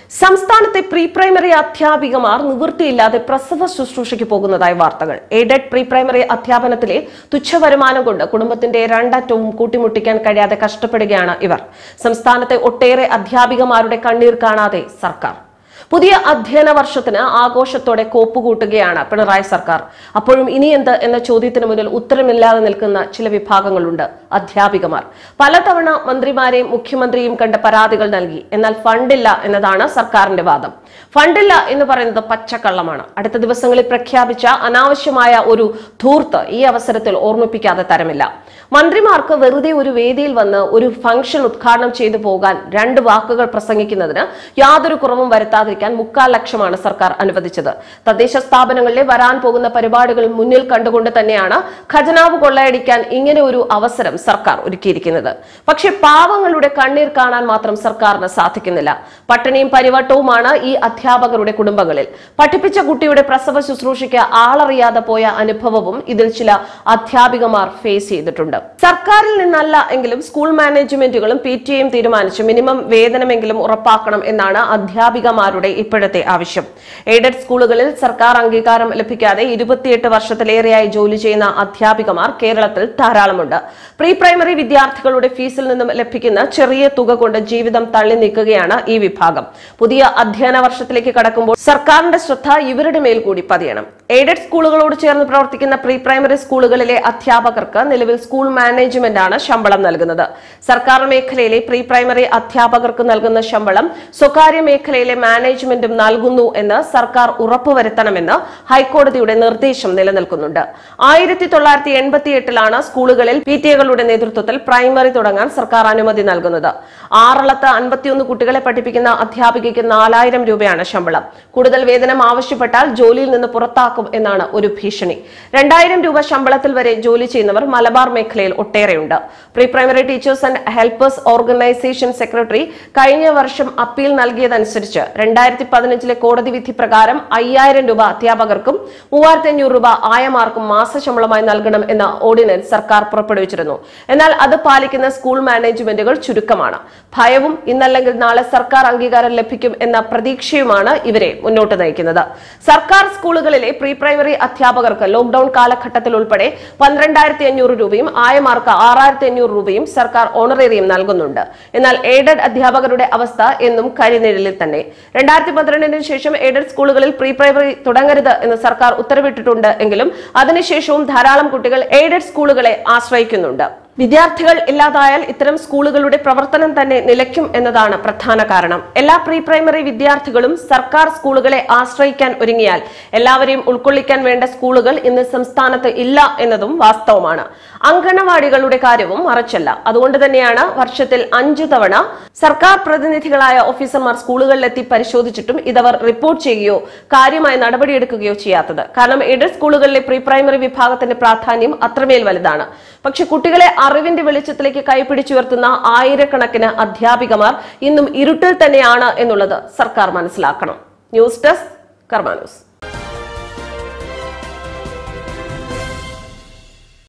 സംസ്ഥാനത്തെ pre primary അധ്യാപികമാർ നിവൃത്തിയില്ലാതെ പ്രസവ ശുശ്രൂഷയ്ക്ക് പോകുന്നതായി വാർത്തകൾ. എയ്ഡഡ് പ്രീ പ്രൈമറി അധ്യാപനത്തിലെ തുച്ഛവരുമാനം കൊണ്ട് കുടുംബത്തിന്റെ രണ്ടറ്റവും കൂട്ടിമുട്ടിക്കാൻ കഴിയാതെ കഷ്ടപ്പെടുകയാണ് ഇവർ. സംസ്ഥാനത്തെ ഒട്ടേറെ അധ്യാപികമാരുടെ കണ്ണീർ കാണാതെ സർക്കാർ. പുതിയ അധ്യയന വർഷത്തിന് ആഘോഷത്തോടെ കോപ്പുകൂട്ടുകയാണ് പിണറായി സർക്കാർ. അപ്പോഴും ഇനിയെന്ത് എന്ന ചോദ്യത്തിന് മുന്നിൽ ഉത്തരമില്ലാതെ നിൽക്കുന്ന ചില വിഭാഗങ്ങളുണ്ട്. അധ്യാപികമാർ പലതവണ മന്ത്രിമാരെയും മുഖ്യമന്ത്രിയും കണ്ട പരാതികൾ നൽകി. എന്നാൽ ഫണ്ടില്ല എന്നതാണ് സർക്കാരിന്റെ വാദം. ഫണ്ടില്ല എന്ന് പറയുന്നത് പച്ചക്കള്ളമാണ്. അടുത്ത ദിവസങ്ങളിൽ പ്രഖ്യാപിച്ച അനാവശ്യമായ ഒരു ധൂർത്ത് ഈ അവസരത്തിൽ ഓർമ്മിപ്പിക്കാതെ തരമില്ല. മന്ത്രിമാർക്ക് വെറുതെ ഒരു വേദിയിൽ വന്ന് ഒരു ഫംഗ്ഷൻ ഉദ്ഘാടനം ചെയ്തു പോകാൻ 2 വാക്കുകൾ പ്രസംഗിക്കുന്നതിന് യാതൊരു കുറവും വരുത്താതിരിക്കാൻ 3/4 ലക്ഷമാണ് സർക്കാർ അനുവദിച്ചത്. തദ്ദേശ സ്ഥാപനങ്ങളിലെ വരാൻ പോകുന്ന പരിപാടികൾ മുന്നിൽ കണ്ടുകൊണ്ട് തന്നെയാണ് ഖജനാവ് കൊള്ളയടിക്കാൻ ഇങ്ങനെ ഒരു അവസരം സർക്കാർ ഒരുക്കിയിരിക്കുന്നത്. പക്ഷേ പാവങ്ങളുടെ കണ്ണീർ കാണാൻ മാത്രം സർക്കാരിന് സാധിക്കുന്നില്ല. പട്ടിണിയും പരിവട്ടവുമാണ് ഈ അധ്യാപകരുടെ കുടുംബങ്ങളിൽ. പഠിപ്പിച്ച കുട്ടിയുടെ പ്രസവ ശുശ്രൂഷയ്ക്ക് ആളറിയാതെ പോയ അനുഭവവും ഇതിൽ ചില അധ്യാപികമാർ ഫേസ് ചെയ്തിട്ടുണ്ട്. സർക്കാരിൽ നിന്നല്ല എങ്കിലും സ്കൂൾ മാനേജ്മെന്റുകളും PTA-യും തീരുമാനിച്ച് മിനിമം വേതനമെങ്കിലും ഉറപ്പാക്കണം എന്നാണ് അധ്യാപികമാരുടെ ഇപ്പോഴത്തെ ആവശ്യം. എയ്ഡഡ് സ്കൂളുകളിൽ സർക്കാർ അംഗീകാരം ലഭിക്കാതെ 28 വർഷത്തിലേറെയായി ജോലി ചെയ്യുന്ന അധ്യാപികമാർ കേരളത്തിൽ ധാരാളമുണ്ട്. പ്രീ പ്രൈമറി വിദ്യാർത്ഥികളുടെ ഫീസിൽ നിന്നും ലഭിക്കുന്ന ചെറിയ തുക കൊണ്ട് ജീവിതം തള്ളി നീക്കുകയാണ് ഈ വിഭാഗം. പുതിയ അധ്യയന വർഷത്തിലേക്ക് കടക്കുമ്പോൾ സർക്കാരിന്റെ ശ്രദ്ധ ഇവരുടെ മേൽ കൂടി പതിയണം. എയ്ഡഡ് സ്കൂളുകളോട് ചേർന്ന് പ്രവർത്തിക്കുന്ന പ്രീ പ്രൈമറി സ്കൂളുകളിലെ അധ്യാപകർക്ക് നിലവിൽ സ്കൂൾ മാനേജ്മെന്റ് ആണ് ശമ്പളം നൽകുന്നത്. സർക്കാർ മേഖലയിലെ പ്രീ പ്രൈമറി അധ്യാപകർക്ക് നൽകുന്ന ശമ്പളം സ്വകാര്യ മേഖലയിലെ മാനേജ്മെന്റും നൽകുന്നു എന്ന് സർക്കാർ ഉറപ്പുവരുത്തണമെന്ന് ഹൈക്കോടതിയുടെ നിർദ്ദേശം നിലനിൽക്കുന്നുണ്ട്. 1988-ലാണ് സ്കൂളുകളിൽ PTA-കളുടെ നേതൃത്വത്തിൽ പ്രൈമറി തുടങ്ങാൻ സർക്കാർ അനുമതി നൽകുന്നത്. ആറളത്ത് 51 കുട്ടികളെ പഠിപ്പിക്കുന്ന അധ്യാപികയ്ക്ക് 4000 രൂപയാണ് ശമ്പളം. കൂടുതൽ വേതനം ആവശ്യപ്പെട്ടാൽ ജോലിയിൽ നിന്ന് പുറത്താക്കും എന്നാണ് ഒരു ഭീഷണി. 2000 രൂപ ശമ്പളത്തിൽ വരെ ജോലി ചെയ്യുന്നവർ മലബാർ മേഖലയിൽ ഒട്ടേറെയുണ്ട്. Pre primary teachers and helpers organisation secretary കഴിഞ്ഞ വർഷം അപ്പീൽ നൽകിയതനുസരിച്ച് 2015-ലെ കോടതി വിധി പ്രകാരം 5000 രൂപ അധ്യാപകർക്കും 3500 രൂപ ആയമാർക്കും മാസശമ്പളമായി നൽകണം എന്ന ഓർഡിനൻസ് സർക്കാർ പുറപ്പെടുവിച്ചിരുന്നു. എന്നാൽ അത് പാലിക്കുന്ന സ്കൂൾ മാനേജ്മെന്റുകൾ ചുരുക്കമാണ്. ഭയവും ഇന്നല്ലെങ്കിൽ നാളെ സർക്കാർ അംഗീകാരം ലഭിക്കും എന്ന പ്രതീക്ഷയുമാണ് ഇവരെ മുന്നോട്ട് നയിക്കുന്നത്. സർക്കാർ സ്കൂളുകളിലെ പ്രീ പ്രൈമറി അധ്യാപകർക്ക് ലോക്ഡൌൺ കാലഘട്ടത്തിൽ ഉൾപ്പെടെ 12,500 രൂപയും ആയമാർക്ക് 6,500 രൂപയും സർക്കാർ ഓണറേറിയം നൽകുന്നുണ്ട്. എന്നാൽ എയ്ഡഡ് അധ്യാപകരുടെ അവസ്ഥ എന്നും കരിനിഴലിൽ തന്നെ. 2012-ന് ശേഷം എയ്ഡഡ് സ്കൂളുകളിൽ പ്രീ പ്രൈമറി തുടങ്ങരുത് എന്ന് സർക്കാർ ഉത്തരവിട്ടിട്ടുണ്ട് എങ്കിലും അതിനുശേഷവും ധാരാളം കുട്ടികൾ എയ്ഡഡ് സ്കൂളുകളെ ആശ്രയിക്കുന്നുണ്ട്. വിദ്യാർത്ഥികൾ ഇല്ലാതായാൽ ഇത്തരം സ്കൂളുകളുടെ പ്രവർത്തനം തന്നെ നിലയ്ക്കും എന്നതാണ് പ്രധാന കാരണം. എല്ലാ പ്രീ പ്രൈമറി വിദ്യാർത്ഥികളും സർക്കാർ സ്കൂളുകളെ ആശ്രയിക്കാൻ ഒരുങ്ങിയാൽ എല്ലാവരെയും ഉൾക്കൊള്ളിക്കാൻ വേണ്ട സ്കൂളുകൾ ഇന്ന് സംസ്ഥാനത്ത് ഇല്ല എന്നതും വാസ്തവമാണ്. അംഗനവാടികളുടെ കാര്യവും മറച്ചല്ല. അതുകൊണ്ട് തന്നെയാണ് വർഷത്തിൽ 5 തവണ സർക്കാർ പ്രതിനിധികളായ ഓഫീസർമാർ സ്കൂളുകളിലെത്തി പരിശോധിച്ചിട്ടും ഇതവർ റിപ്പോർട്ട് ചെയ്യുകയോ കാര്യമായി നടപടിയെടുക്കുകയോ ചെയ്യാത്തത്. കാരണം എയ്ഡഡ് സ്കൂളുകളിലെ പ്രീ പ്രൈമറി വിഭാഗത്തിന്റെ പ്രാധാന്യം അത്രമേൽ വലുതാണ്. പക്ഷെ കുട്ടികളെ അറിവിന്റെ വെളിച്ചത്തിലേക്ക് കൈപിടിച്ചുയർത്തുന്ന ആയിരക്കണക്കിന് അധ്യാപികമാർ ഇന്നും ഇരുട്ടിൽ തന്നെയാണ് എന്നുള്ളത് സർക്കാർ മനസ്സിലാക്കണം. News desk Karma news.